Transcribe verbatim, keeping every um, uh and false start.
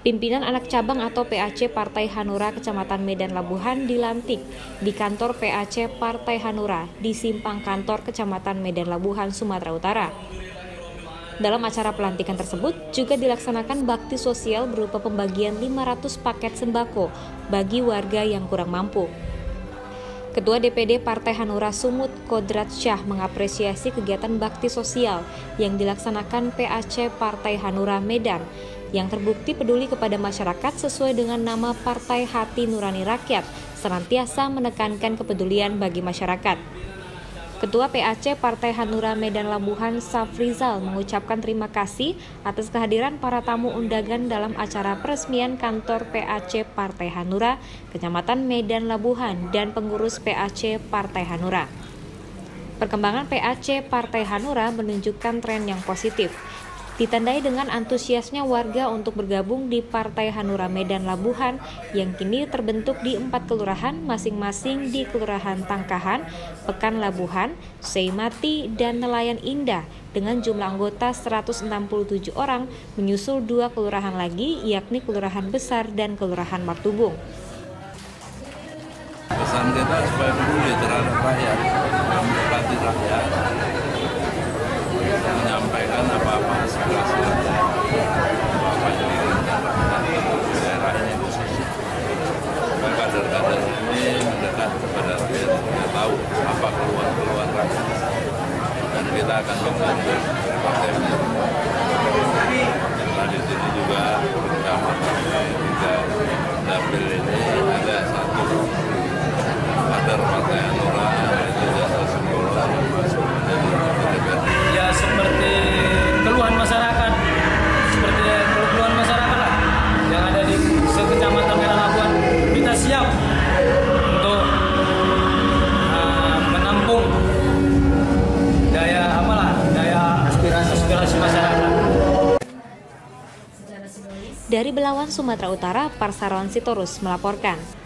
Pimpinan anak cabang atau P A C Partai Hanura Kecamatan Medan Labuhan dilantik di kantor P A C Partai Hanura di Simpang Kantor Kecamatan Medan Labuhan, Sumatera Utara. Dalam acara pelantikan tersebut juga dilaksanakan bakti sosial berupa pembagian lima ratus paket sembako bagi warga yang kurang mampu. Ketua D P D Partai Hanura Sumut Kodrat Syah mengapresiasi kegiatan bakti sosial yang dilaksanakan P A C Partai Hanura Medan yang terbukti peduli kepada masyarakat sesuai dengan nama Partai Hati Nurani Rakyat, senantiasa menekankan kepedulian bagi masyarakat. Ketua P A C Partai Hanura Medan Labuhan Safrizal mengucapkan terima kasih atas kehadiran para tamu undangan dalam acara peresmian kantor P A C Partai Hanura Kecamatan Medan Labuhan dan pengurus P A C Partai Hanura. Perkembangan P A C Partai Hanura menunjukkan tren yang positif, ditandai dengan antusiasnya warga untuk bergabung di Partai Hanura Medan Labuhan yang kini terbentuk di empat kelurahan masing-masing di Kelurahan Tangkahan, Pekan Labuhan, Seimati, dan Nelayan Indah dengan jumlah anggota seratus enam puluh tujuh orang menyusul dua kelurahan lagi yakni Kelurahan Besar dan Kelurahan Martubung. Pesan kita supaya peduli terhadap rakyat, mendekati rakyat, menyampaikan apa-apa aspirasi apa-apa yang diinginkan daerah ini khususnya. Kader-kader ini mendekat kepada rakyat, kita tahu apa keluhan-keluhan rakyat, dan kita akan membantu partai ini. Nah, di sini juga bersama tiga dapil ini ada satu kader Partai Hanura, itu jasa sekolah masuk menjadi D P R. Ya seperti keluhan masyarakat, seperti keluhan masyarakat lah yang ada di sekecamatan Medan Labuhan. Kita siap untuk uh, menampung daya apalah daya aspirasi aspirasi masyarakat. Dari Belawan, Sumatera Utara, Parsarawan Sitorus melaporkan.